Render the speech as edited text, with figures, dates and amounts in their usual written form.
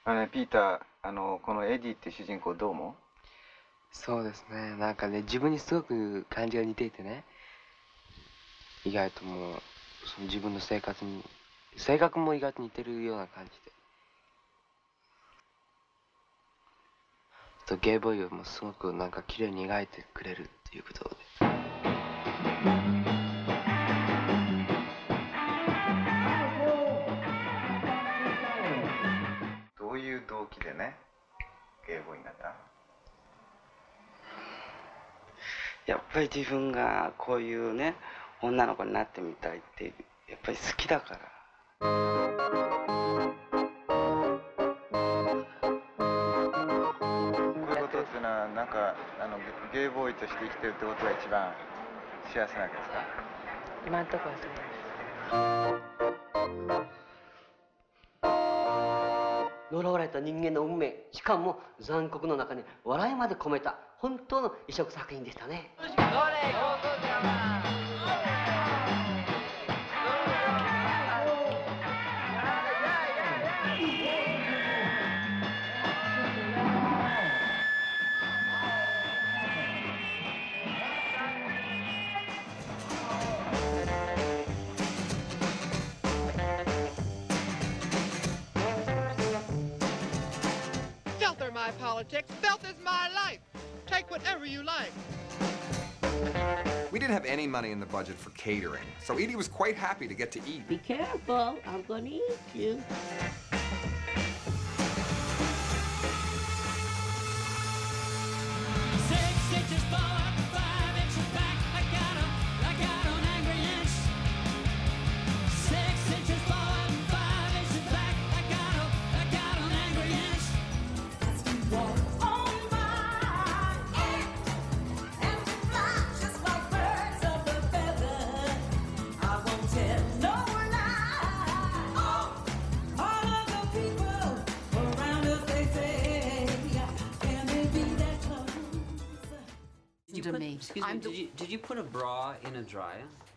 ピーター、このエディって主人公どう思う？ そうですね。なんかね、自分にすごく感じが似ていてね。意外ともう、その自分の生活に、性格も意外と似てるような感じで。とゲイボーイもすごくなんか綺麗に描いてくれるっていうことで。 どういう動機でね、ゲイボーイになった？ やっぱり自分がこういうね、女の子になってみたいってやっぱり好きだから。 こういうことっていうのはなんかゲイボーイとして生きてるってことが一番幸せなわけですか？ 今のところはそうです。 呪われた人間の運命、しかも残酷の中に笑いまで込めた本当の異色作品でしたね。 Filth are my politics. Filth is my life. Take whatever you like. We didn't have any money in the budget for catering, so Edie was quite happy to get to eat. Be careful, I'm gonna eat you. Excuse me, did you put a bra in a dryer?